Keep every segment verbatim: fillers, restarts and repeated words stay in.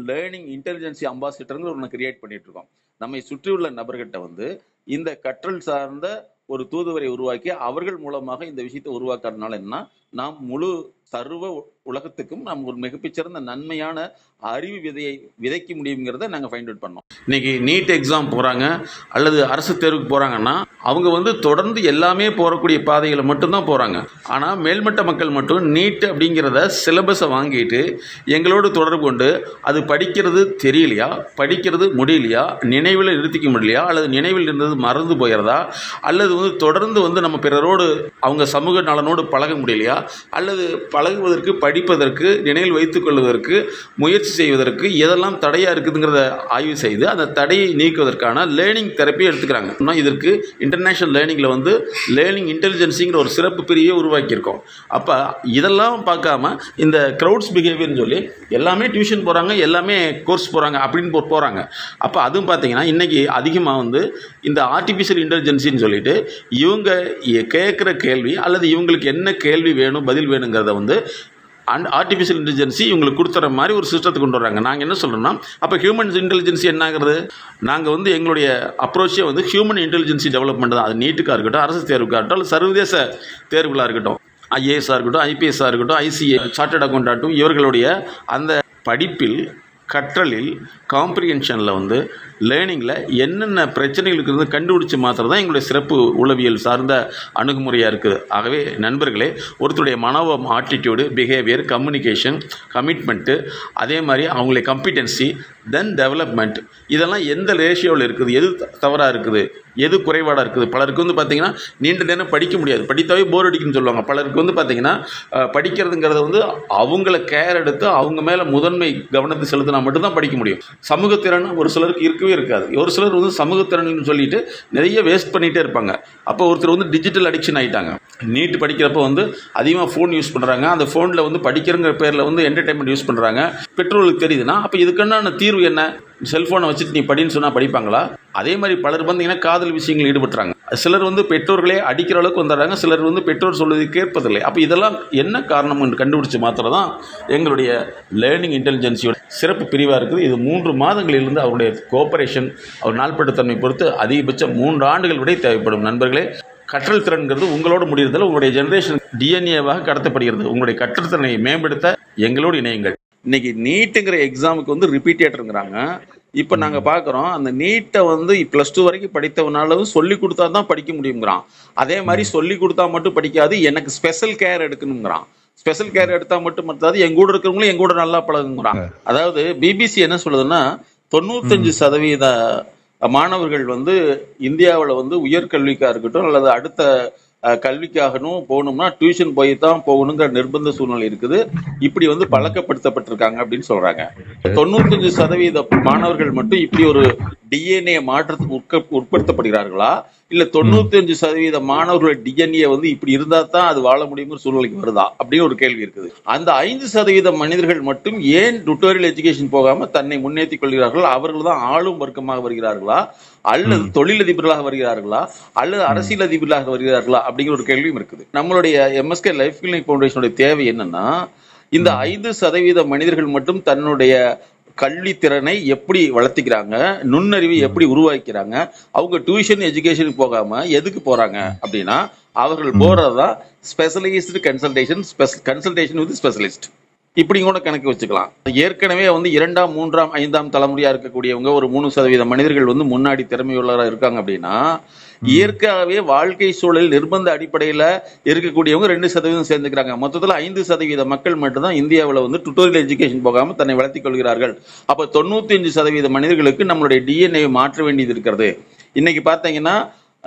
Learning intelligence அம்பாசிடர்னு ஒன்று create பண்ணிட்டு இருக்கோம். நம்மை சுற்றியுள்ள நபர்கிட்ட வந்து இந்த கற்றல் சார்ந்த ஒரு தூதுவரை உருவாக்கி அவர்கள் மூலமாக இந்த விஷயத்தை உருவாக்குறதுனால என்ன, நாம் முழு சர்வ உலகத்துக்கும் நாம் ஒரு மிகப்பிச்சிறந்த நன்மையான அறிவு விதையை விதைக்க முடியுங்கிறத நாங்கள் ஃபைண்ட் அவுட் பண்ணோம். இன்னைக்கு நீட் எக்ஸாம் போகிறாங்க அல்லது அரசு தேர்வுக்கு போகிறாங்கன்னா அவங்க வந்து தொடர்ந்து எல்லாமே போகக்கூடிய பாதைகளை மட்டும்தான் போகிறாங்க. ஆனால் மேல்மட்ட மக்கள் மட்டும் நீட் அப்படிங்கிறத சிலபஸை வாங்கிட்டு எங்களோடு தொடர்பு கொண்டு அது படிக்கிறது தெரியலையா, படிக்கிறது முடியலையா, நினைவில் நிறுத்திக்க முடியலையா, அல்லது நினைவில் இருந்தது மறந்து போகிறதா, அல்லது வந்து தொடர்ந்து வந்து நம்ம பிறரோடு அவங்க சமூக நலனோடு பழக முடியலையா, அல்லது பழகுவதற்கு, படிப்பதற்கு, நினைவில் வைத்துக் கொள்வதற்கு, முயற்சி செய்வதற்கு எதெல்லாம் தடையாக இருக்குதுங்கிறத ஆய்வு செய்து அந்த தடையை நீக்குவதற்கான லேர்னிங் தெரப்பி எடுத்துக்கிறாங்க. இதற்கு இன்டர்நேஷனல் லேர்னிங்கில் வந்து லேர்னிங் இன்டெலிஜென்சிங்கிற ஒரு சிறப்பு பிரிவை உருவாக்கியிருக்கோம். அப்போ இதெல்லாம் பார்க்காம இந்த க்ரௌட்ஸ் பிஹேவியர்னு சொல்லி எல்லாமே டியூஷன் போகிறாங்க, எல்லாமே கோர்ஸ் போகிறாங்க அப்படின்னு போ போகிறாங்க அப்போ அதுவும் பார்த்தீங்கன்னா இன்றைக்கி அதிகமாக வந்து இந்த ஆர்டிஃபிஷியல் இன்டெலிஜென்சின்னு சொல்லிட்டு இவங்க கேட்குற கேள்வி அல்லது இவங்களுக்கு என்ன கேள்வி வேணும், பதில் வேணுங்கிறத வந்து அண்ட் ஆர்டிஃபிஷியல் இன்டெலிஜென்சி இவங்களுக்கு கொடுத்துற மாதிரி ஒரு சிஸ்டத்தை கொண்டு வராங்க. நாங்கள் என்ன சொல்கிறோம்னா அப்போ ஹியூமன் இன்டெலிஜென்சி என்ன ஆகுறது, நாங்கள் வந்து எங்களுடைய அப்ரோச்சே வந்து ஹியூமன் இன்டெலிஜென்சி டெவலப்மெண்ட் தான். அது நீட்டுக்காக இருக்கட்டும், அரசு தேர்வுக்காக இருக்கட்டும், அல்லது சர்வதேச தேர்வுகளாக இருக்கட்டும், ஐஏஎஸ்ஸாக இருக்கட்டும், ஐபிஎஸ்ஸாக இருக்கட்டும், ஐசிஏ சார்ட்டர்ட் அக்கௌண்டாட்டும், இவர்களுடைய அந்த படிப்பில், கற்றலில், காம்ப்ரிஹென்ஷனில் வந்து லேர்னிங்கில் என்னென்ன பிரச்சனைகள் இருக்கிறது கண்டுபிடிச்சி மாத்திரம் தான் எங்களுடைய சிறப்பு உளவியல் சார்ந்த அணுகுமுறையாக இருக்குது. ஆகவே நண்பர்களே, ஒருத்தருடைய மனோபம், ஆட்டிடியூடு, பிஹேவியர், கம்யூனிகேஷன், கமிட்மெண்ட்டு, அதே மாதிரி அவங்களுடைய கம்பிட்டன்சி, தென் டெவலப்மெண்ட், இதெல்லாம் எந்த ரேஷியோவில் இருக்குது, எது தவறாக இருக்குது, எது குறைபாடாக இருக்குது. பலருக்கு வந்து பார்த்திங்கன்னா நீண்ட நேரம் படிக்க முடியாது, படித்தாவே போர் அடிக்குன்னு சொல்லுவாங்க. பலருக்கு வந்து பார்த்திங்கன்னா படிக்கிறதுங்கிறத வந்து அவங்கள கேர் எடுத்து அவங்க மேலே முதன்மை கவனத்தை செலுத்தினா மட்டும்தான் படிக்க முடியும். சமூகத்திறன் ஒரு சிலருக்கு இருக்கவே இருக்காது. ஒரு சிலர் வந்து சமூகத்திறன் சொல்லிட்டு நிறைய வேஸ்ட் பண்ணிகிட்டே இருப்பாங்க. அப்போ ஒருத்தர் வந்து டிஜிட்டல் அடிக்ஷன் ஆகிட்டாங்க. நீட் படிக்கிறப்ப வந்து அதிகமாக ஃபோன் யூஸ் பண்ணுறாங்க. அந்த ஃபோனில் வந்து படிக்கிறங்கிற பேரில் வந்து என்டர்டைன்மெண்ட் யூஸ் பண்ணுறாங்க. பெற்றோர்களுக்கு தெரியுதுன்னா அப்போ இதுக்கான தீர்வு என்ன, செல்ஃபோனை வச்சுட்டு நீ படின்னு சொன்னால் படிப்பாங்களா? அதே மாதிரி பலர் பார்த்தீங்கன்னா காதல் விஷயங்கள் ஈடுபட்டுறாங்க. சிலர் வந்து பெற்றோர்களே அடிக்கிற அளவுக்கு வந்துடுறாங்க, சிலர் வந்து பெற்றோர் சொல்வதை கேட்பதில்லை. அப்போ இதெல்லாம் என்ன காரணம் என்று கண்டுபிடிச்சி மாத்திரம் தான் எங்களுடைய லேர்னிங் இன்டெலிஜென்சியோட சிறப்பு பிரிவாக இருக்குது. இது மூன்று மாதங்களிலிருந்து அவருடைய கோஆபரேஷன், அவர் நாள்பட்டுத்தன்மை பொறுத்து அதிகபட்சம் மூன்று ஆண்டுகள் விட தேவைப்படும். நண்பர்களே, கற்றல் திறன்கிறது உங்களோடு முடிகிறதில் உங்களுடைய ஜெனரேஷன் டிஎன்ஏவாக கடத்தப்படுகிறது. உங்களுடைய கற்றல் திறனை மேம்படுத்த எங்களோடு இணையுங்கள். இன்னைக்கு நீட்டுங்கிற எக்ஸாமுக்கு வந்து ரிப்பீட்டேட்டருங்கிறாங்க. இப்போ நாங்கள் பார்க்குறோம், அந்த நீட்டை வந்து ப்ளஸ் டூ வரைக்கும் படித்தவனாலும் சொல்லி கொடுத்தா தான் படிக்க முடியுங்கிறான். அதே மாதிரி சொல்லி கொடுத்தா மட்டும் படிக்காது, எனக்கு ஸ்பெஷல் கேர் எடுக்கணுங்கிறான். ஸ்பெஷல் கேர் எடுத்தா மட்டும் மற்றது எங்க கூட இருக்கிறவங்களும் எங்க கூட நல்லா பழகுங்கிறான். அதாவது பிபிசி என்ன சொல்லுதுன்னா, தொண்ணூத்தஞ்சு சதவீத மாணவர்கள் வந்து இந்தியாவில் வந்து உயர்கல்விக்காக இருக்கட்டும் அல்லது அடுத்த கல்விக்காகணும் போகணும்னா டியூஷன் போய் தான் போகணுங்கிற நிர்பந்த சூழ்நிலை இருக்குது. இப்படி வந்து பழக்கப்படுத்தப்பட்டிருக்காங்க அப்படின்னு சொல்றாங்க. தொண்ணூத்தஞ்சு சதவீத மாணவர்கள் மட்டும் இப்படி ஒரு டிஎன்ஏ மாற்றத்துக்கு உட்க உட்படுத்தப்படுகிறார்களா, இல்ல தொண்ணூத்தி அஞ்சு சதவீத மாணவர்களோட டிஎன்ஏ வந்து இப்படி இருந்தா தான் அது வாழ முடியுங்கிற சூழ்நிலைக்கு வருதா அப்படின்னு ஒரு கேள்வி இருக்குது. அந்த ஐந்து சதவீத மனிதர்கள் மட்டும் ஏன் டுட்டோரியல் எஜுகேஷன் போகாம தன்னை முன்னேற்றிக் கொள்கிறார்கள்? அவர்கள் தான் ஆளும் வர்க்கமாக வருகிறார்களா, அல்லது தொழிலதிபர்களாக வருகிறார்களா, அல்லது அரசியல் அதிபர்களாக வருகிறார்களா அப்படிங்கிற ஒரு கேள்வியும் இருக்குது. நம்மளுடைய எம்எஸ்கே லைஃப் கிளினிக் ஃபவுண்டேஷனுடைய தேவை என்னன்னா, இந்த ஐந்து சதவீத மனிதர்கள் மட்டும் தன்னுடைய கல்வி திறனை எப்படி வளர்த்திக்கிறாங்க, நுண்ணறிவை எப்படி உருவாக்கிறாங்க, அவங்க டியூஷன் எஜுகேஷனுக்கு போகாம எதுக்கு போறாங்க அப்படின்னா, அவர்கள் போறதுதான் specialised consultation, consultation with specialist, இப்படி கூட கணக்கு வச்சுக்கலாம். ஏற்கனவே வந்து இரண்டாம் மூன்றாம் ஐந்தாம் தலைமுறையா இருக்கக்கூடியவங்க ஒரு மூணு சதவீத மனிதர்கள் வந்து முன்னாடி திறமையுள்ளவராக இருக்காங்க அப்படின்னா, இயற்கையாகவே வாழ்க்கை சூழல் நிர்பந்த அடிப்படையில இருக்கக்கூடியவங்க ரெண்டு சதவீதம் சேர்ந்துக்கிறாங்க. மொத்தத்தில் ஐந்து சதவீத மக்கள் மட்டும்தான் இந்தியாவில் வந்து டுட்டோரியல் எஜுகேஷன் போகாம தன்னை வளர்த்திக் கொள்கிறார்கள். அப்ப தொண்ணூத்தி அஞ்சு சதவீத மனிதர்களுக்கு நம்மளுடைய டிஎன்ஏ மாற்ற வேண்டியது இருக்கிறது. இன்னைக்கு பாத்தீங்கன்னா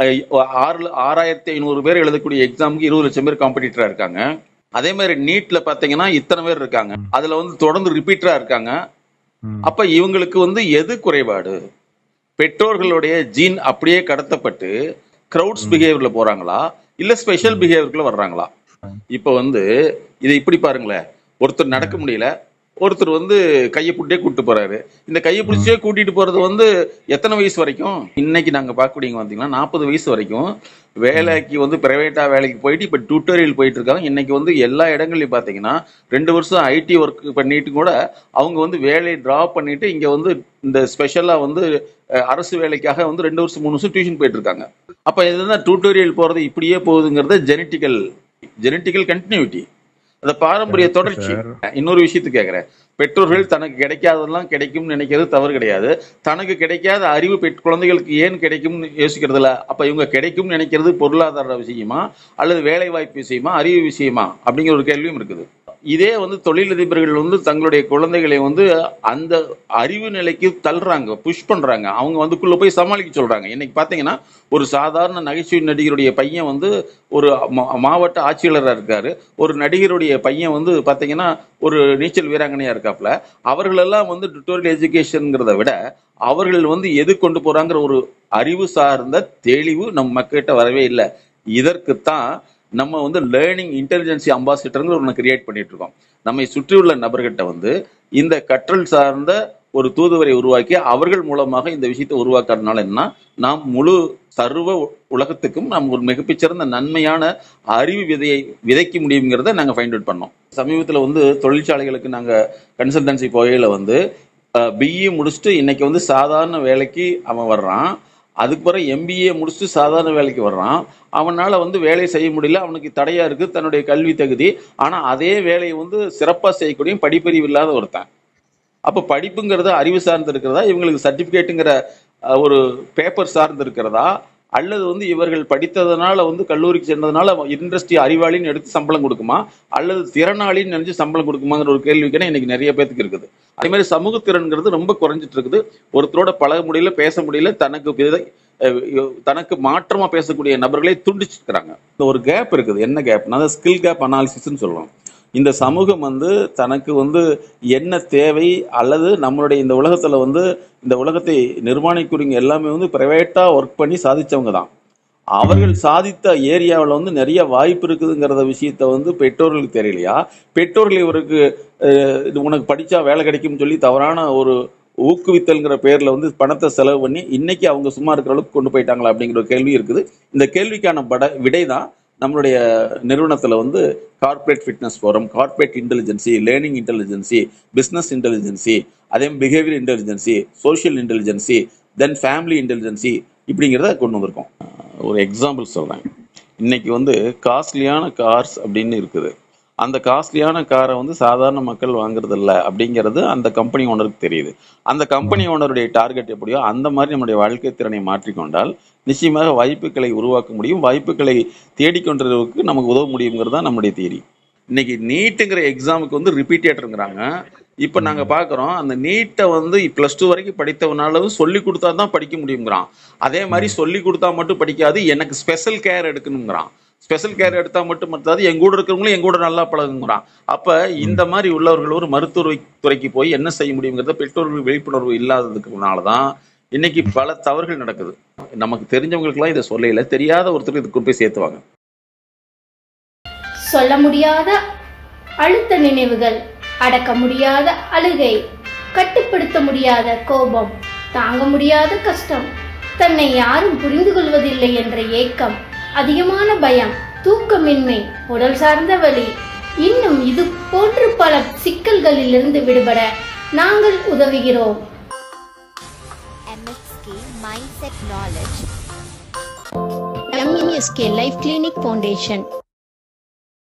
ஆறு ஆறாயிரத்தி ஐநூறு பேர் எழுதக்கூடிய எக்ஸாமுக்கு இருபது லட்சம் பேர் காம்படிட்டரா இருக்காங்க. அதே மாதிரி நீட்ல பாத்தீங்கன்னா இத்தனை பேர் இருக்காங்க, அதுல வந்து தொடர்ந்து ரிப்பீட்டரா இருக்காங்க. அப்ப இவங்களுக்கு வந்து எது குறைபாடு? பெற்றோர்களுடைய ஜீன் அப்படியே கடத்தப்பட்டு கிரவுட்ஸ் பிஹேவியர்ல போறாங்களா, இல்ல ஸ்பெஷல் பிஹேவியர்ல வர்றாங்களா? இப்ப வந்து இதை இப்படி பாருங்களேன், ஒருத்தர் நடக்க முடியல, ஒருத்தர் வந்து கையை பிடிச்சே கூட்டு போறாரு. இந்த கையை பிடிச்சே கூட்டிட்டு போறது வந்து எத்தனை வயசு வரைக்கும்? இன்னைக்கு நாங்க பார்க்கக்கூடியவங்க பார்த்தீங்கன்னா நாற்பது வயசு வரைக்கும் வேலைக்கு வந்து பிரைவேட்டா வேலைக்கு போயிட்டு இப்ப டியூட்டோரியல் போயிட்டு இருக்காங்க. இன்னைக்கு வந்து எல்லா இடங்கள்லயும் பாத்தீங்கன்னா ரெண்டு வருஷம் ஐடி ஒர்க் பண்ணிட்டு கூட அவங்க வந்து வேலையை டிராப் பண்ணிட்டு இங்க வந்து இந்த ஸ்பெஷலா வந்து அரசு வேலைக்காக வந்து ரெண்டு வருஷம் மூணு வருஷம் டியூஷன் போயிட்டு இருக்காங்க. அப்ப இதுதான் டியூட்டோரியல் போறது இப்படியே போகுதுங்கிறது ஜெனட்டிக்கல் ஜெனட்டிக்கல் கண்டினியூட்டி, அந்த பாரம்பரிய தொடர்ச்சி. இன்னொரு விஷயத்துக்கு கேட்கிறேன், பெற்றோர்கள் தனக்கு கிடைக்காததெல்லாம் கிடைக்கும்னு நினைக்கிறது தவறு கிடையாது. தனக்கு கிடைக்காத அறிவு பெற்ற குழந்தைகளுக்கு ஏன் கிடைக்கும்னு யோசிக்கிறது இல்ல. அப்ப இவங்க கிடைக்கும்னு நினைக்கிறது பொருளாதார விஷயமா அல்லது வேலை வாய்ப்பு விஷயமா அறிவு விஷயமா அப்படிங்கிற ஒரு கேள்வியும் இருக்குது. இதே வந்து தொழிலதிபர்கள் வந்து தங்களுடைய குழந்தைகளை வந்து அந்த அறிவு நிலைக்கு தள்ளுறாங்க, புஷ் பண்றாங்க. அவங்க வந்துக்குள்ள போய் சமாளிக்க சொல்றாங்க. இன்னைக்கு பாத்தீங்கன்னா ஒரு சாதாரண நகைச்சுவை நடிகருடைய பையன் வந்து ஒரு மாவட்ட ஆட்சியாளராக இருக்காரு. ஒரு நடிகருடைய பையன் வந்து பாத்தீங்கன்னா ஒரு நீச்சல் வீராங்கனையா இருக்காப்ல. அவர்களெல்லாம் வந்து டியூட்டோரியல் எஜுகேஷன்ங்கிறத விட அவர்கள் வந்து எது கொண்டு போறாங்கிற ஒரு அறிவு சார்ந்த தெளிவு நம்ம மக்கள்கிட்ட வரவே இல்லை. இதற்குத்தான் நம்ம வந்து லேர்னிங் இன்டெலிஜென்சி அம்பாசிடர்ங்கிற ஒன்று கிரியேட் பண்ணிட்டு இருக்கோம். நம்மை சுற்றியுள்ள நபர்கிட்ட வந்து இந்த கற்றல் சார்ந்த ஒரு தூதுவரை உருவாக்கி அவர்கள் மூலமாக இந்த விஷயத்தை உருவாக்குறதுனால என்ன, நாம் முழு சர்வ உலகத்துக்கும் நாம் ஒரு மிகப்பிச்சிறந்த நன்மையான அறிவு விதையை விதைக்க முடியுங்கிறத நாங்கள் ஃபைண்ட் அவுட் பண்ணோம். சமீபத்தில் வந்து தொழிற்சாலைகளுக்கு நாங்கள் கன்சல்டன்சி போகையில் வந்து பிஇ முடிச்சுட்டு இன்னைக்கு வந்து சாதாரண வேலைக்கு அவன் வர்றான். அதுக்கு பிறகு எம்பிஏ முடிச்சுட்டு சாதாரண வேலைக்கு வர்றான். அவனால வந்து வேலையை செய்ய முடியல, அவனுக்கு தடையா இருக்கு தன்னுடைய கல்வி தகுதி. ஆனா அதே வேலையை வந்து சிறப்பா செய்யக்கூடிய படிப்பறிவு இல்லாத ஒருத்தன். அப்ப படிப்புங்கிறது அறிவு சார்ந்து இருக்கிறதா, இவங்களுக்கு சர்டிபிகேட்டுங்கிற ஒரு பேப்பர் சார்ந்து இருக்கிறதா, அல்லது வந்து இவர்கள் படித்ததுனால வந்து கல்லூரிக்கு சென்றதுனால இண்டஸ்ட்ரி அறிவாளின்னு எடுத்து சம்பளம் கொடுக்குமா, அல்லது திறனாளின்னு நினைச்சு சம்பளம் கொடுக்குமாங்கிற ஒரு கேள்விக்கான இன்னைக்கு நிறைய பேருக்கு இருக்குது. அதே மாதிரி சமூக திறன்கிறது ரொம்ப குறைஞ்சிட்டு இருக்குது. ஒருத்தரோட பழக முடியல, பேச முடியல, தனக்கு தனக்கு மாற்றமா பேசக்கூடிய நபர்களை துண்டிச்சிருக்கிறாங்க. இந்த ஒரு கேப் இருக்குது. என்ன கேப்னா ஸ்கில் கேப் அனாலிசிஸ்ன்னு சொல்லுவோம். இந்த சமூகம் வந்து தனக்கு வந்து என்ன தேவை, அல்லது நம்மளுடைய இந்த உலகத்துல வந்து இந்த உலகத்தை நிர்மாணிக்கிறவங்க எல்லாமே வந்து பிரைவேட்டா ஒர்க் பண்ணி சாதிச்சவங்க தான். அவர்கள் சாதித்த ஏரியாவில் வந்து நிறைய வாய்ப்பு இருக்குதுங்கிறத விஷயத்த வந்து பெற்றோர்களுக்கு தெரியலையா, பெற்றோர்கள் இவருக்கு உனக்கு படிச்சா வேலை கிடைக்கும்னு சொல்லி தவறான ஒரு ஊக்குவித்தல்ங்கிற பேர்ல வந்து பணத்தை செலவு பண்ணி இன்னைக்கு அவங்க சும்மா இருக்கிற அளவுக்கு கொண்டு போயிட்டாங்களா அப்படிங்கிற ஒரு கேள்வி இருக்குது. இந்த கேள்விக்கான பட விடை தான் நம்மளுடைய நிறுவனத்துல வந்து corporate fitness forum, corporate intelligence, learning intelligence, business intelligence, அதே behaviour intelligence, social intelligence, then family intelligence இப்படிங்கிறத கொண்டு வந்திருக்கோம். ஒரு எக்ஸாம்பிள் சொல்றேன். இன்னைக்கு வந்து காஸ்ட்லியான கார்ஸ் அப்படின்னு இருக்குது. அந்த காஸ்ட்லியான காரை வந்து சாதாரண மக்கள் வாங்குறது இல்லை அப்படிங்கிறது அந்த கம்பெனி ஓனருக்கு தெரியுது. அந்த கம்பெனி ஓனருடைய டார்கெட் எப்படியோ அந்த மாதிரி நம்முடைய வாழ்க்கை திறனை மாற்றிக்கொண்டால் நிச்சயமாக வாய்ப்புகளை உருவாக்க முடியும். வாய்ப்புகளை தேடிக்கொண்டதுக்கு நமக்கு உதவ முடியுங்கிறது தான் நம்முடைய தியரி. இன்னைக்கு நீட்டுங்கிற எக்ஸாமுக்கு வந்து ரிப்பீட்டேட்டருங்கிறாங்க. இப்ப நாங்க பாக்குறோம் அந்த நீட்டை வந்து பிளஸ் டூ வரைக்கும் படித்தவனாலும் சொல்லி கொடுத்தா தான் படிக்க முடியுங்கிறான். அதே மாதிரி சொல்லி கொடுத்தா மட்டும் படிக்காது, எனக்கு ஸ்பெஷல் கேர் எடுக்கணுங்கிறான். ஸ்பெஷல் கேர் எடுத்தா மட்டும் மற்றது எங்க கூட இருக்கிறவங்களும் எங்க கூட நல்லா பழகுங்கிறான். அப்ப இந்த மாதிரி உள்ளவர்கள் ஒரு மருத்துவ துறைக்கு போய் என்ன செய்ய முடியுங்கிறத பெற்றோர்கள் விழிப்புணர்வு இல்லாததுக்குனாலதான் இன்னைக்கு பல தவறுகள் நடக்குது. நமக்கு தெரிஞ்சவங்களுக்கு எல்லாம் இதை சொல்லல, தெரியாத ஒருத்தருக்கு இது கொண்டு போய் சேர்த்துவாங்க. சொல்ல முடியாத அழுத்த நினைவுகள், அடக்க முடியாத அழுகை, கட்டுப்படுத்த முடியாத கோபம், தாங்க முடியாத கஷ்டம், தன்னை யாரும் புரிந்து கொள்வதில்லை என்ற ஏக்கம், அதிகமான பயம், தூக்கமின்மை, உடல் சார்ந்த வலி, இன்னும் இது போன்று பல சிக்கல்களில் இருந்து விடுபட நாங்கள் உதவுகிறோம். M S K Mindset Knowledge, M S K Life Clinic Foundation.